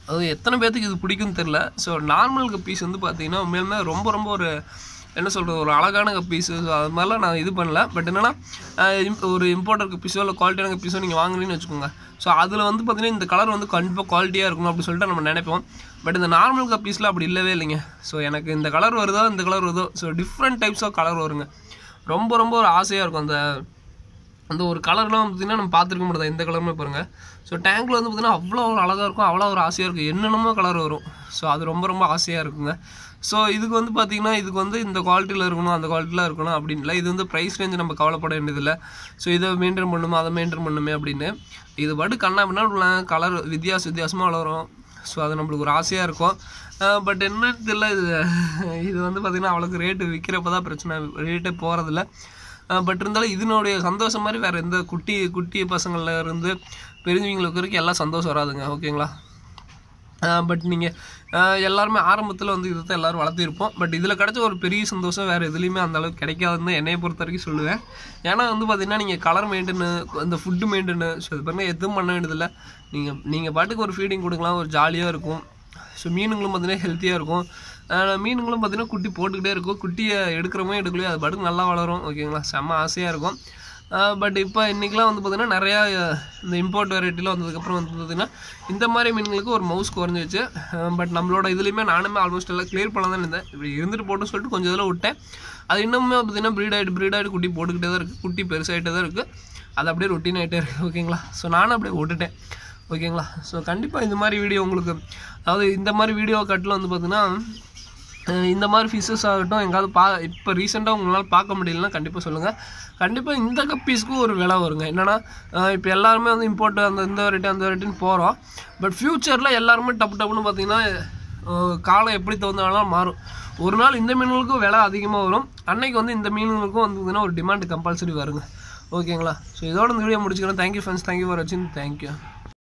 அது எத்தனை பேர்த்துக்கு இது பிடிக்கும்னு தெரில. ஸோ நார்மல் கப்பீஸ் வந்து பார்த்தீங்கன்னா உண்மையிலுமே ரொம்ப ரொம்ப ஒரு என்ன சொல்கிறது ஒரு அழகான கப்பீஸு. ஸோ அது மாதிரிலாம் நான் இது பண்ணல. பட் என்னென்னா ஒரு இம்போர்ட்டர் கப்பீஸோ இல்லை குவாலிட்டியான கப்பீஸோ நீங்கள் வாங்குறீங்கன்னு வச்சுக்கோங்க. ஸோ அதில் வந்து பார்த்தீங்கன்னா இந்த கலர் வந்து கண்டிப்பாக குவாலிட்டியாக இருக்கணும் அப்படின்னு சொல்லிட்டு நம்ம நினைப்போம். பட் இந்த நார்மல் கப்பீஸில் அப்படி இல்லவே இல்லைங்க. ஸோ எனக்கு இந்த கலர் வருதோ இந்த கலர் வருதோ so different types of colour வருங்க. ரொம்ப ரொம்ப ஒரு ஆசையாக இருக்கும். அந்த ஒரு கலர்லாம் பார்த்திங்கன்னா நம்ம பார்த்துருக்க முடியாது. இந்த கலருமே பாருங்கள். ஸோ டேங்கில் வந்து பார்த்திங்கன்னா அவ்வளோ ஒரு அழகாக இருக்கும், அவ்வளோ ஒரு ஆசையாக இருக்கும். என்னென்னமோ கலர் வரும். ஸோ அது ரொம்ப ரொம்ப ஆசையாக இருக்குங்க. ஸோ இதுக்கு வந்து பார்த்திங்கன்னா இதுக்கு வந்து இந்த குவாலிட்டியில் இருக்கணும் அந்த குவாலிட்டியில் இருக்கணும் அப்படின்னு இல்லை. இது வந்து ப்ரைஸ் ரேஞ்சு நம்ம கவலைப்பட வேண்டியதில்லை. ஸோ இதை மெயின்டைன் பண்ணுமே அதை மெயின்டைன் பண்ணுமே அப்படின்னு இது பாட்டு கண்ணா அப்படின்னா கலர் வித்தியாசமாக வளரும். ஸோ அது நம்மளுக்கு ஒரு ஆசையாக இருக்கும். பட் என்னன்னு தெரியல இது வந்து பார்த்திங்கன்னா அவ்வளோக்கு ரேட்டு விற்கிறப்ப தான் பிரச்சனை, ரேட்டே போகிறதில்ல. பட் இருந்தாலும் இதனுடைய சந்தோஷம் மாதிரி வேறு எந்த குட்டி பசங்களில் இருந்து பெரியவங்களுக்கு வரைக்கும் எல்லாம் சந்தோஷம் வராதுங்க. ஓகேங்களா? பட் நீங்கள் எல்லாருமே ஆரம்பத்தில் வந்து இதை தான் எல்லோரும் வளர்த்திருப்போம். பட் இதில் கிடச்ச ஒரு பெரிய சந்தோஷம் வேறு எதுலேயுமே அந்தளவுக்கு கிடைக்காதுன்னு என்னையை பொறுத்த வரைக்கும் சொல்லுவேன். ஏன்னா வந்து பார்த்திங்கன்னா நீங்கள் கலர் மெயின்டெனு இந்த ஃபுட்டு மெயின்டெனு ஸோ இது பாருங்கள் எதுவும் பண்ண வேண்டியதில்லை. நீங்கள் பாட்டுக்கு ஒரு ஃபீடிங் கொடுக்கலாம், ஒரு ஜாலியாக இருக்கும். ஸோ மீனுங்களும் பார்த்திங்கன்னா ஹெல்த்தியாக இருக்கும். மீனுங்களும் பார்த்திங்கன்னா குட்டி போட்டுக்கிட்டே இருக்கும். குட்டியை எடுக்கிறவங்க எடுக்கலையோ அது பாட்டுக்கு நல்லா வளரும். ஓகேங்களா? செம்ம ஆசையாக இருக்கும். பட் இப்போ இன்றைக்கெலாம் வந்து பார்த்திங்கன்னா நிறையா இந்த இம்போர்ட் வெரைட்டியில் வந்ததுக்கப்புறம் வந்து பார்த்திங்கன்னா இந்த மாதிரி மீன்களுக்கு ஒரு மவுஸ் குறைஞ்சிச்சு. பட் நம்மளோட இதுலேயுமே நானுமே ஆல்மோஸ்ட் எல்லாம் கிளியர் பண்ண தான் இருந்தேன். இப்படி இருந்துட்டு போட்டுன்னு சொல்லிட்டு கொஞ்சம் இதில் விட்டேன். அது இன்னுமே பார்த்திங்கன்னா ப்ரீட் ஆகிட்டு குட்டி போட்டுக்கிட்டே தான் இருக்குது. குட்டி பெருசாகிட்டே தான் இருக்குது. அது அப்படியே ரொட்டீன் ஆகிட்டே இருக்குது. ஓகேங்களா? ஸோ நானும் அப்படியே விட்டுட்டேன். ஓகேங்களா? ஸோ கண்டிப்பாக இந்த மாதிரி வீடியோ உங்களுக்கு அதாவது இந்த மாதிரி வீடியோ கட்டில் வந்து பார்த்திங்கன்னா இந்த மாதிரி ஃபிஷ்ஷஸ் ஆகட்டும் எங்காவது இப்போ ரீசெண்டாக உங்களால் பார்க்க முடியலன்னா கண்டிப்பாக சொல்லுங்கள். கண்டிப்பாக இந்த கப்பீஸ்க்கும் ஒரு விலை வருங்க. என்னென்னா இப்போ எல்லாருமே வந்து இம்போர்ட் இந்த வெரைட்டி அந்த வெரைட்டின்னு போகிறோம். பட் ஃப்யூச்சரில் எல்லாருமே டப்புன்னு பார்த்திங்கன்னா காலம் எப்படி தகுந்தாலும் மாறும். ஒரு நாள் இந்த மீன்களுக்கும் விலை அதிகமாக வரும். அன்னைக்கு வந்து இந்த மீன்களுக்கும் வந்து பார்த்திங்கன்னா ஒரு டிமாண்ட் கம்பல்சரி வருங்க. ஓகேங்களா? ஸோ இதோட இந்த வீடியோ முடிச்சுக்கிறேன். Thank you friends. தேங்க்யூ ஃபார் வாட்சிங். தேங்க்யூ.